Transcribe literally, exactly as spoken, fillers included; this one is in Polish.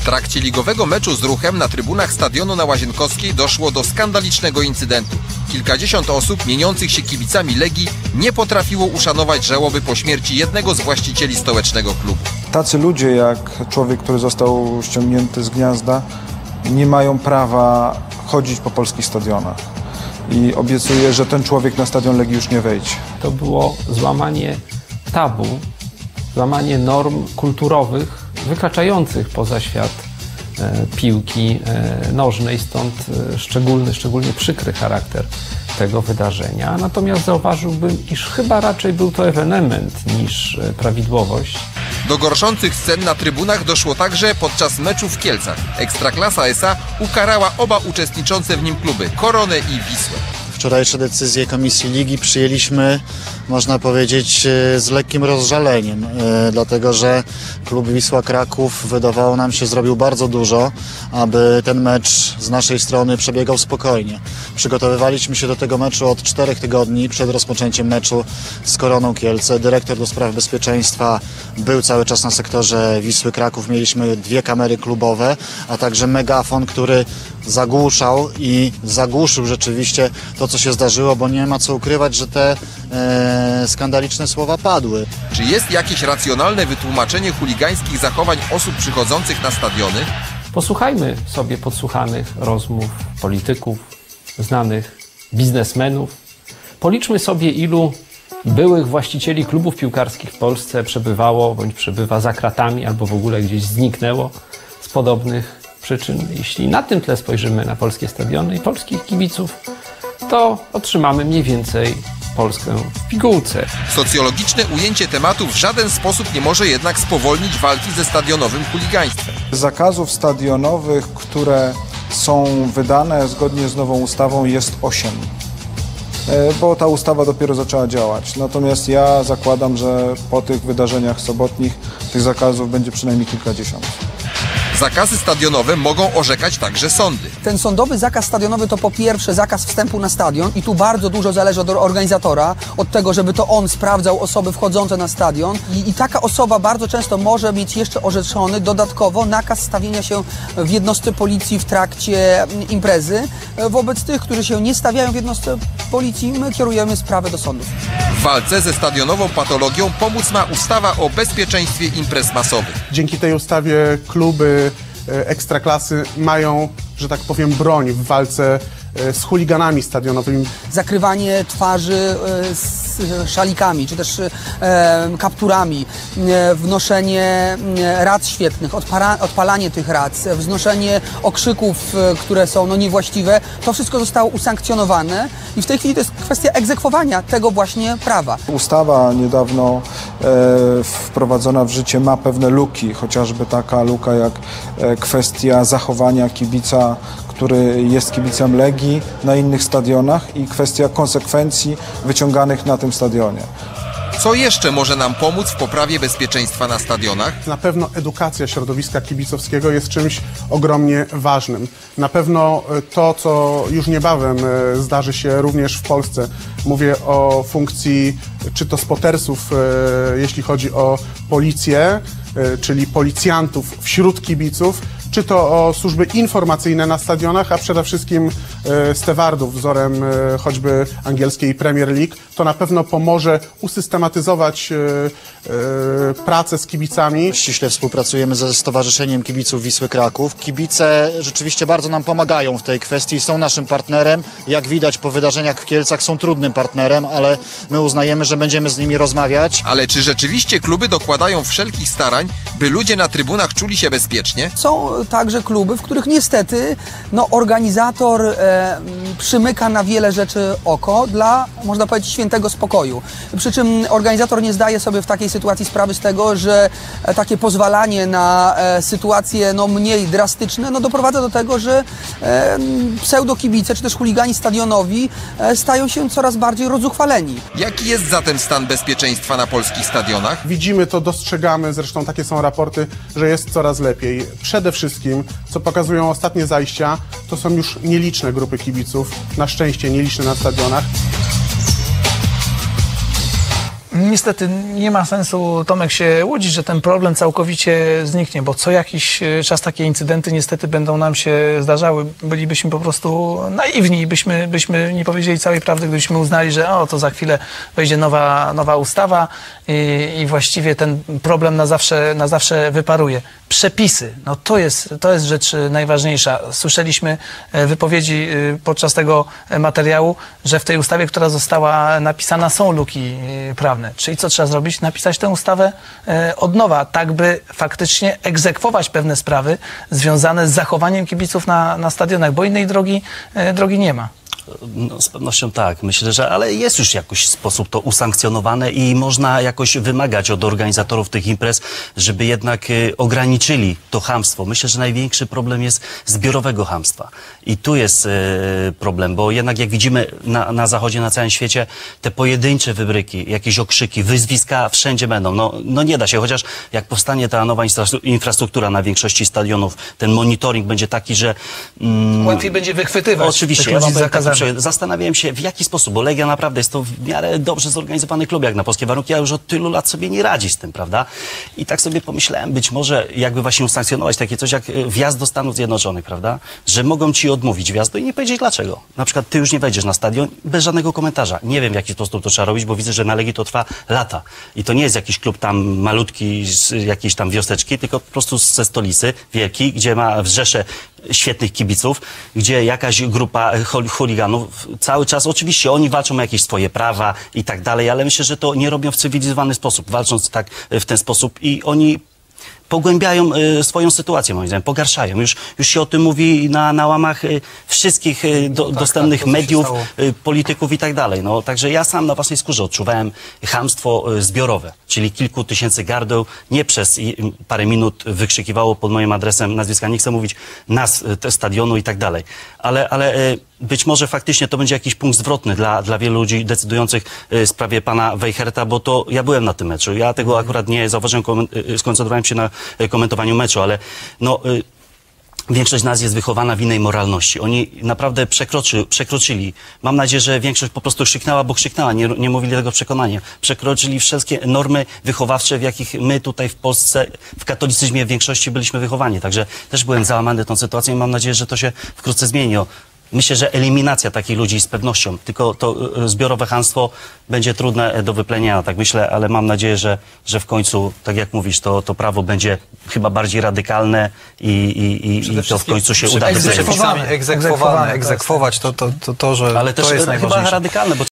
W trakcie ligowego meczu z Ruchem na trybunach stadionu na Łazienkowskiej doszło do skandalicznego incydentu. Kilkadziesiąt osób mieniących się kibicami Legii nie potrafiło uszanować żałoby po śmierci jednego z właścicieli stołecznego klubu. Tacy ludzie jak człowiek, który został ściągnięty z gniazda, nie mają prawa chodzić po polskich stadionach. I obiecuję, że ten człowiek na stadion Legii już nie wejdzie. To było złamanie tabu, złamanie norm kulturowych wykraczających poza świat e, piłki e, nożnej, stąd e, szczególny, szczególnie przykry charakter tego wydarzenia. Natomiast zauważyłbym, iż chyba raczej był to ewenement niż e, prawidłowość. Do gorszących scen na trybunach doszło także podczas meczu w Kielcach. Ekstraklasa S A ukarała oba uczestniczące w nim kluby, Koronę i Wisłę. Wczorajsze decyzje Komisji Ligi przyjęliśmy, można powiedzieć, z lekkim rozżaleniem, dlatego że klub Wisła Kraków, wydawało nam się, zrobił bardzo dużo, aby ten mecz z naszej strony przebiegał spokojnie. Przygotowywaliśmy się do tego meczu od czterech tygodni przed rozpoczęciem meczu z Koroną Kielce. Dyrektor do spraw bezpieczeństwa był cały czas na sektorze Wisły Kraków. Mieliśmy dwie kamery klubowe, a także megafon, który zagłuszał i zagłuszył rzeczywiście to, co się zdarzyło, bo nie ma co ukrywać, że te e, skandaliczne słowa padły. Czy jest jakieś racjonalne wytłumaczenie chuligańskich zachowań osób przychodzących na stadiony? Posłuchajmy sobie podsłuchanych rozmów polityków, znanych biznesmenów. Policzmy sobie, ilu byłych właścicieli klubów piłkarskich w Polsce przebywało bądź przebywa za kratami albo w ogóle gdzieś zniknęło z podobnych przyczyn. Jeśli na tym tle spojrzymy na polskie stadiony i polskich kibiców, to otrzymamy mniej więcej Polskę w pigułce. Socjologiczne ujęcie tematu w żaden sposób nie może jednak spowolnić walki ze stadionowym chuligaństwem. Zakazów stadionowych, które są wydane zgodnie z nową ustawą, jest osiem. Bo ta ustawa dopiero zaczęła działać. Natomiast ja zakładam, że po tych wydarzeniach sobotnich tych zakazów będzie przynajmniej kilkadziesiąt. Zakazy stadionowe mogą orzekać także sądy. Ten sądowy zakaz stadionowy to po pierwsze zakaz wstępu na stadion i tu bardzo dużo zależy od organizatora, od tego, żeby to on sprawdzał osoby wchodzące na stadion i, i taka osoba bardzo często może mieć jeszcze orzeczony dodatkowo nakaz stawienia się w jednostce policji w trakcie imprezy. Wobec tych, którzy się nie stawiają w jednostce policji, my kierujemy sprawę do sądów. W walce ze stadionową patologią pomóc ma ustawa o bezpieczeństwie imprez masowych. Dzięki tej ustawie kluby ekstraklasy mają, że tak powiem, broń w walce z chuliganami stadionowymi. Zakrywanie twarzy z szalikami, czy też kapturami, wnoszenie rac świetlnych, odpala, odpalanie tych rac, wznoszenie okrzyków, które są no, niewłaściwe, to wszystko zostało usankcjonowane i w tej chwili to jest kwestia egzekwowania tego właśnie prawa. Ustawa niedawno e, wprowadzona w życie ma pewne luki, chociażby taka luka jak e, kwestia zachowania kibica, który jest kibicem Legii na innych stadionach i kwestia konsekwencji wyciąganych na tym stadionie. Co jeszcze może nam pomóc w poprawie bezpieczeństwa na stadionach? Na pewno edukacja środowiska kibicowskiego jest czymś ogromnie ważnym. Na pewno to, co już niebawem zdarzy się również w Polsce, mówię o funkcji czy to spotersów, jeśli chodzi o policję, czyli policjantów wśród kibiców, czy to o służby informacyjne na stadionach, a przede wszystkim e, stewardów wzorem e, choćby angielskiej Premier League, to na pewno pomoże usystematyzować e, e, pracę z kibicami. Ściśle współpracujemy ze Stowarzyszeniem Kibiców Wisły Kraków. Kibice rzeczywiście bardzo nam pomagają w tej kwestii, są naszym partnerem. Jak widać po wydarzeniach w Kielcach są trudnym partnerem, ale my uznajemy, że będziemy z nimi rozmawiać. Ale czy rzeczywiście kluby dokładają wszelkich starań, by ludzie na trybunach czuli się bezpiecznie? Są także kluby, w których niestety no, organizator e, przymyka na wiele rzeczy oko dla, można powiedzieć, świętego spokoju. Przy czym organizator nie zdaje sobie w takiej sytuacji sprawy z tego, że e, takie pozwalanie na e, sytuacje no, mniej drastyczne no, doprowadza do tego, że e, pseudokibice czy też chuligani stadionowi e, stają się coraz bardziej rozzuchwaleni. Jaki jest zatem stan bezpieczeństwa na polskich stadionach? Widzimy to, dostrzegamy, zresztą takie są raporty, że jest coraz lepiej. Przede wszystkim, co pokazują ostatnie zajścia, to są już nieliczne grupy kibiców, na szczęście nieliczne na stadionach. Niestety nie ma sensu, Tomek, się łudzić, że ten problem całkowicie zniknie, bo co jakiś czas takie incydenty niestety będą nam się zdarzały. Bylibyśmy po prostu naiwni i byśmy, byśmy nie powiedzieli całej prawdy, gdybyśmy uznali, że o, to za chwilę wejdzie nowa, nowa ustawa i, i właściwie ten problem na zawsze, na zawsze wyparuje. Przepisy, no to jest, to jest rzecz najważniejsza. Słyszeliśmy wypowiedzi podczas tego materiału, że w tej ustawie, która została napisana, są luki prawne. Czyli co trzeba zrobić? Napisać tę ustawę od nowa, tak by faktycznie egzekwować pewne sprawy związane z zachowaniem kibiców na, na stadionach, bo innej drogi, drogi nie ma. No, z pewnością tak. Myślę, że ale jest już jakoś sposób to usankcjonowane i można jakoś wymagać od organizatorów tych imprez, żeby jednak y, ograniczyli to chamstwo. Myślę, że największy problem jest zbiorowego chamstwa. I tu jest y, problem, bo jednak jak widzimy na, na zachodzie, na całym świecie, te pojedyncze wybryki, jakieś okrzyki, wyzwiska wszędzie będą. No, no nie da się, chociaż jak powstanie ta nowa infrastruktura na większości stadionów, ten monitoring będzie taki, że... Mm, łatwiej będzie wychwytywać. Oczywiście, ja wam tak, zastanawiałem się, w jaki sposób, bo Legia naprawdę jest to w miarę dobrze zorganizowany klub, jak na polskie warunki, a już od tylu lat sobie nie radzi z tym, prawda? I tak sobie pomyślałem, być może jakby właśnie usankcjonować takie coś jak wjazd do Stanów Zjednoczonych, prawda? Że mogą ci odmówić wjazdu i nie powiedzieć dlaczego. Na przykład ty już nie wejdziesz na stadion bez żadnego komentarza. Nie wiem, w jaki sposób to trzeba robić, bo widzę, że na Legii to trwa lata. I to nie jest jakiś klub tam malutki z jakiejś tam wioseczki, tylko po prostu ze stolicy wielki, gdzie ma wrzesze świetnych kibiców, gdzie jakaś grupa chuliganów cały czas, oczywiście oni walczą o jakieś swoje prawa i tak dalej, ale myślę, że to nie robią w cywilizowany sposób, walcząc tak w ten sposób i oni pogłębiają y, swoją sytuację, moim zdaniem, pogarszają. Już, już się o tym mówi na, na łamach y, wszystkich y, do, tak, dostępnych tak, mediów, y, polityków i tak dalej. No, także ja sam na własnej skórze odczuwałem chamstwo y, zbiorowe, czyli kilku tysięcy gardeł nie przez y, parę minut wykrzykiwało pod moim adresem nazwiska, nie chcę mówić nas, y, stadionu i tak dalej. Ale, ale y, być może faktycznie to będzie jakiś punkt zwrotny dla, dla wielu ludzi decydujących w sprawie pana Weicherta, bo to ja byłem na tym meczu. Ja tego akurat nie zauważyłem, skoncentrowałem się na komentowaniu meczu, ale no... Większość z nas jest wychowana w innej moralności. Oni naprawdę przekroczy, przekroczyli. Mam nadzieję, że większość po prostu krzyknęła, bo krzyknęła, nie, nie mówili tego przekonania. Przekroczyli wszystkie normy wychowawcze, w jakich my tutaj w Polsce, w katolicyzmie w większości byliśmy wychowani. Także też byłem załamany tą sytuacją i mam nadzieję, że to się wkrótce zmieni. Myślę, że eliminacja takich ludzi z pewnością, tylko to zbiorowe chamstwo będzie trudne do wyplenienia, tak myślę, ale mam nadzieję, że, że w końcu, tak jak mówisz, to, to prawo będzie chyba bardziej radykalne i, i, i, i to w końcu się uda. Egzekwowane, egzekwowane, egzekwować to, to, to, to, że ale to też jest najważniejsze. chyba radykalne, bo